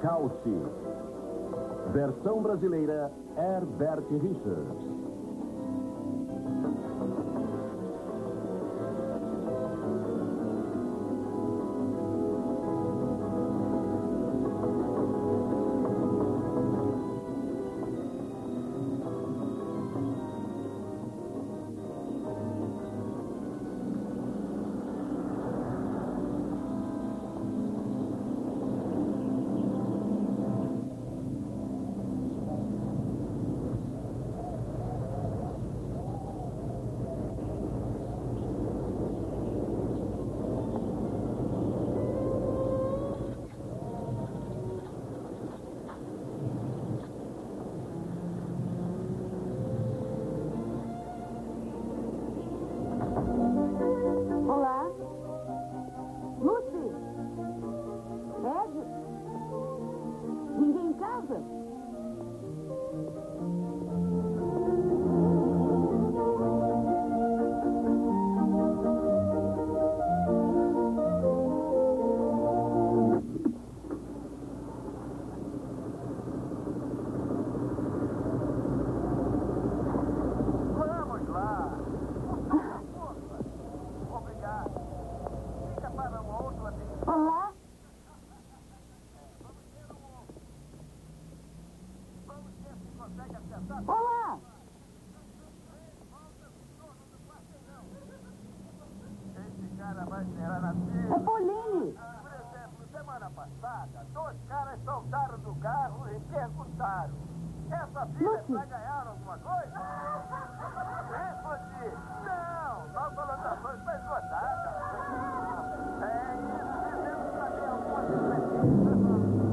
Calci. Versão brasileira, Herbert Richards. É Pauline. Por exemplo, semana passada, 2 caras saltaram do carro e perguntaram: essa filha vai ganhar alguma coisa? Respondi: não, nossa lotação está esgotada. É isso, dizendo saber alguma coisa.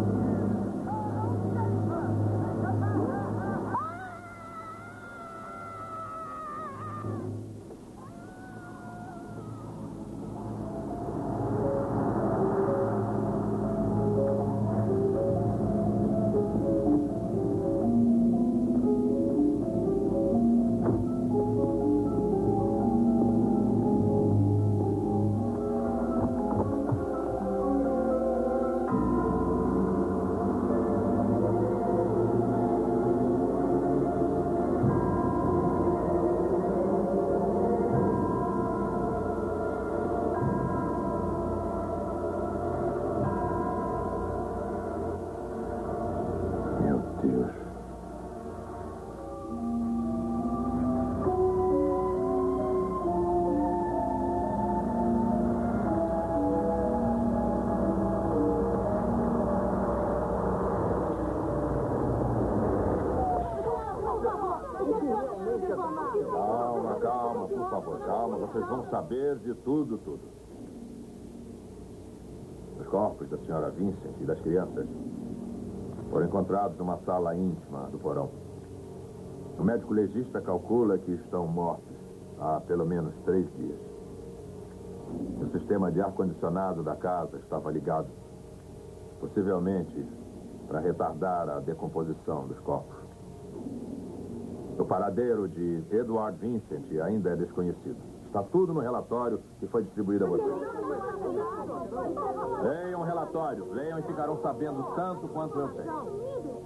Calma, por favor, calma. Vocês vão saber de tudo. Os corpos da senhora Vincent e das crianças foram encontrados numa sala íntima do porão. O médico legista calcula que estão mortos há pelo menos 3 dias. O sistema de ar-condicionado da casa estava ligado, possivelmente para retardar a decomposição dos corpos. O paradeiro de Edward Vincent ainda é desconhecido. Está tudo no relatório que foi distribuído a vocês. Leiam o relatório, leiam e ficarão sabendo tanto quanto eu sei.